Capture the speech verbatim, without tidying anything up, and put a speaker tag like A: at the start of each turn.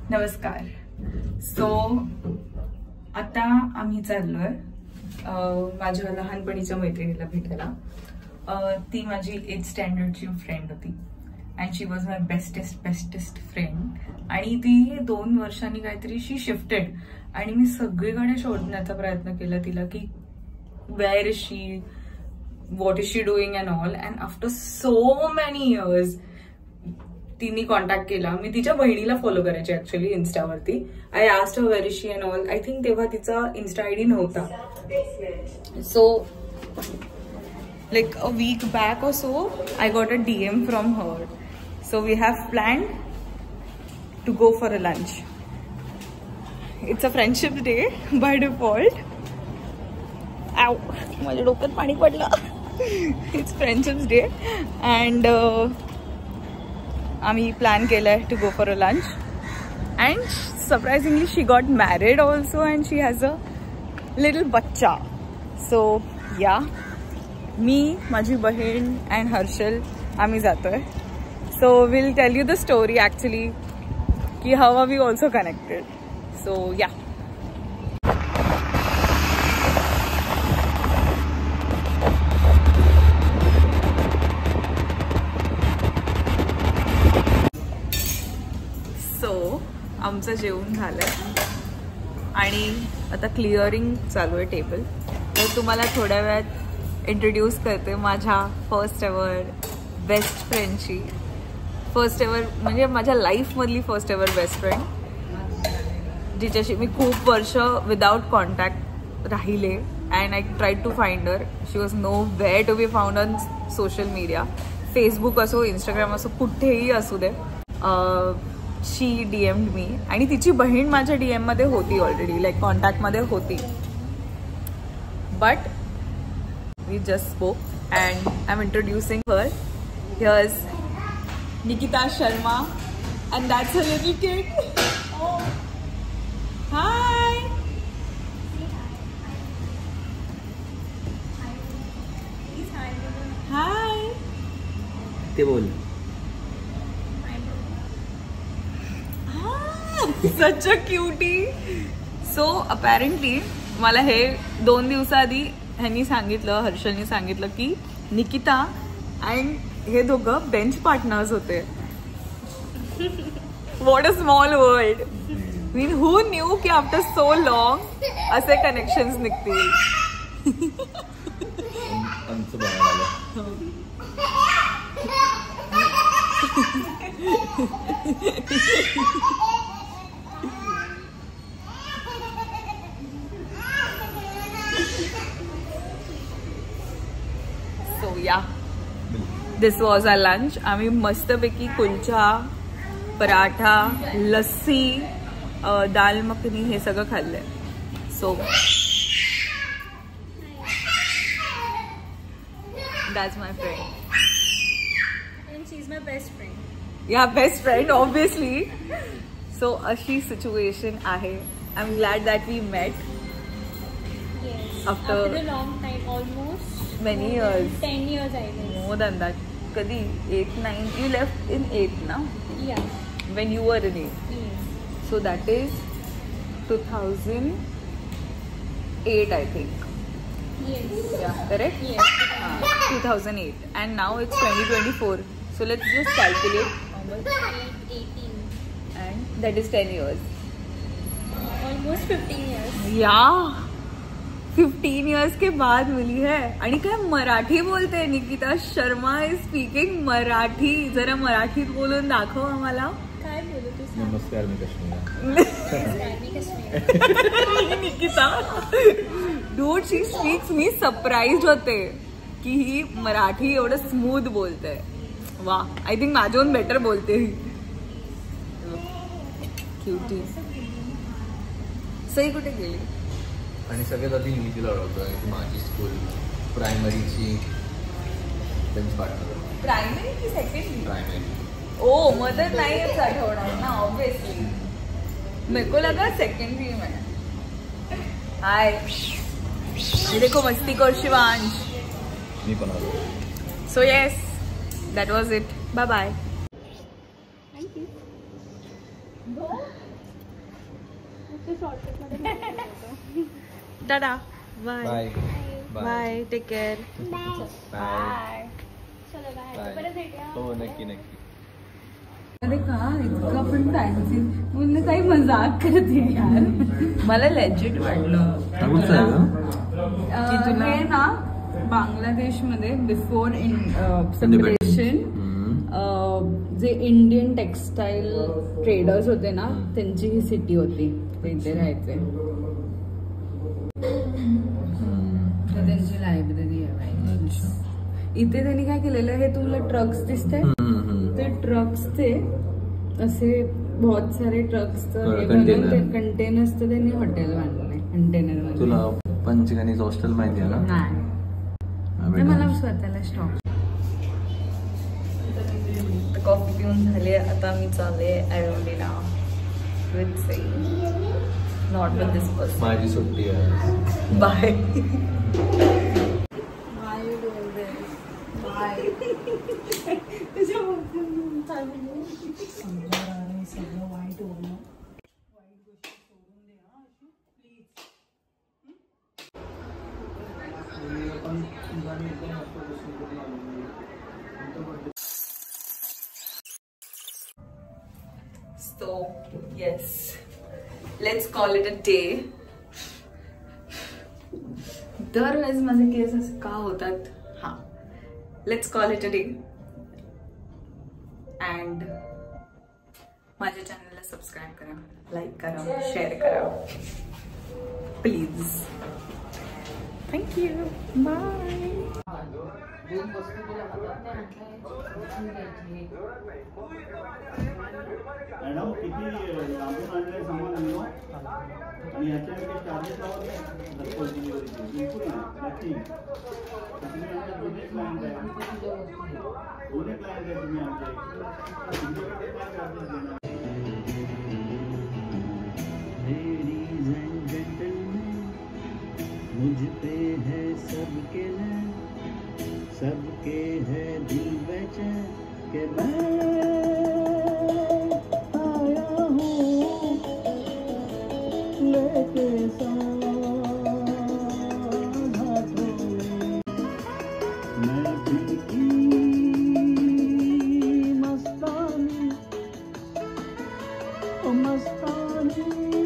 A: नमस्कार. सो आता आम्ही चाललोय माझ्या लहानपणीच्या मैत्रिणीला भेटायला. ती माझी एथ स्टँडर्डची फ्रेंड होती and she was my bestest bestest friend. आणि ती दोन वर्षांनी काहीतरी शी शिफ्टेड आणि मी सगळीकडे शोधण्याचा प्रयत्न केला तिला की where is she, what is she doing and all. And after so many years तिने कॉन्टॅक्ट केला. मी तिच्या बहिणीला फॉलो करायची ऍक्च्युअली इन्स्टावरती. I asked her where is she and all. I think तेव्हा तिचा इन्स्टा आयडी नव्हता. So like a week back or so I got a D M from her. So we have planned to go for a lunch. It's a friendship day by default. Ow, माझ्या डोक्यात पाणी पडलं. It's friendships day and uh, आम्ही plan केलाय to go for a lunch and surprisingly she got married also and she has a little bachcha. So yeah, मी, माझी बहीण अँड हर्षल आम्ही जातोय. So will tell you the story actually की how are we also connected. So yeah. So आमचं जेवण झालंय आणि आता क्लिअरिंग चालू आहे टेबल. तर तुम्हाला थोड्या वेळात इंट्रोड्यूस करते माझ्या फर्स्ट एवर बेस्ट फ्रेंडची. फर्स्ट एवर म्हणजे माझ्या लाईफमधली फर्स्ट एवर बेस्ट फ्रेंड, जिच्याशी मी खूप वर्ष विदाउट कॉन्टॅक्ट राहिले. And I try to find her. She was nowhere to be found on social media. Facebook असो, इंस्टाग्राम असो, कुठेही असू दे. शी डी एमड मी आणि तिची बहीण माझ्या डी एममध्ये होती ऑलरेडी, लाईक कॉन्टॅक्टमध्ये होती. But we just spoke and I'm introducing her. Here's Nikita Sharma and that's a little kid. Oh. Hi. Hi.
B: ते बोल.
A: Ah, such a cutie. So apparently मला हे दोन दिवसाआधी ह्यांनी सांगितलं, हर्षलनी सांगितलं की निकिता अँड हे दोघं बेंच पार्टनर्स होते. What a small world. Mean who knew की आफ्टर सो लॉंग असे कनेक्शन्स निघतील. So yeah, this was our lunch. आम्ही मस्तपैकी कुलचा, पराठा, लस्सी, दाल मखनी हे सगळं खाल्लंय. So that's my friend.
C: And she's my best friend.
A: Yeah, best friend obviously. So अशी situation आहे. I'm glad that we met.
C: Yes.
A: After,
C: After a long time, almost.
A: Many years.
C: Ten years, I guess.
A: More than that. Kadi eight, nine. You left in eight, na?
C: Yeah.
A: When you were in eight.
C: Yes.
A: So that is two thousand eight, I think.
C: Yes.
A: Yeah, correct?
C: Yes.
A: Uh, two thousand eight. And now it's twenty twenty-four. So let's just calculate how much.
C: Eight, eighteen.
A: And that is ten years.
C: Almost fifteen years.
A: Yeah. Fifteen years के बाद मिली है. आणि काय मराठी बोलते. Nikita Sharma is speaking Marathi. जरा मराठीत बोलून दाखव आम्हाला.
C: काय बोलू तू?
B: नमस्कार, मी कश्मीरा.
C: मी Kashmira.
A: Nikita dude she speaks. मी सरप्राइज्ड होते की ही मराठी एवढं स्मूथ बोलते. वा, आय थिंक माझ्याहून बेटर बोलते ही. क्यूटी. सई कुठे गेली?
B: आणि सगळ्यात आधी मी तिला ओळखतो. माझी स्कूल प्रायमरीची बेंच पार्टनर.
A: प्रायमरी की सेकंडरी?
B: प्रायमरी.
A: ओ मदर नाहीच आठवणार ना ऑब्वियसली. मेरे को लगा सेकंडरी में. हाय, ये देखो मस्ती कर शिवांश.
B: मी पण आलो.
A: So yes, that was it. Bye bye.
C: Thank you. ते शॉर्टकट मध्ये
A: टाटा bye
B: bye
A: bye take care
B: bye
C: चलो बाय
B: बाय
C: परत भेटूया
B: हो नक्की नक्की
A: अरे का इतका पण फॅन्सी मुलं काही मजाक करते यार मला लेजिट वाटलं की तुला हे ना बांगलादेशमध्ये बिफोर इन सेपरेशन जे इंडियन टेक्सटाईल ट्रेडर्स होते ना त्यांची ही सिटी होती ते इथे राहायचे त्यांची लायब्ररी आहे इथे त्यांनी काय केलेलं हे तुम्हाला ट्रक्स दिसते ते ट्रक्सचे असे बहुत सारे ट्रक्स हे बनवून ते कंटेनर्स तर त्यांनी हॉटेल बांधले कंटेनर मध्ये
B: तुला पंचगणीच हॉस्टेल माहिती आहे ना
A: नाही मला स्वतःला स्टॉप कॉफी पिऊन झाले आता मी चालले ॲरोंडेला विथ से नॉट विथ दिस पर्सन
B: माझी सुट्टी आहे
A: बाय सगळं वाईट होणं वाईट गोष्टी सोडून दे हा please So yes, let's call it a day. दरवेळेस माझे केस असे का होतात हा let's call it a day and माझ्या चॅनलला सबस्क्राईब करा लाईक करा शेअर करा प्लीज थँक्यू बाय
D: मॅडम किती लांबून आणले सामान आणलो आणि याच्या चार्जेस लावत घरपोच डिलिव्हरीचे बिलकुल नाही नक्की तुम्ही आमच्या दोन्ही क्लायंट आहे दोन्ही क्लायंट आहे तुम्ही आमच्या तुमच्याकडे काय चार्जेस देणार
E: Ladies and gentlemen, मुझ पे है सबके नैन, सबके है दिल बेचैन के मैं आया हूँ लेके साथ हाथों में मैं दिल की मस्तानी ओ मस्तानी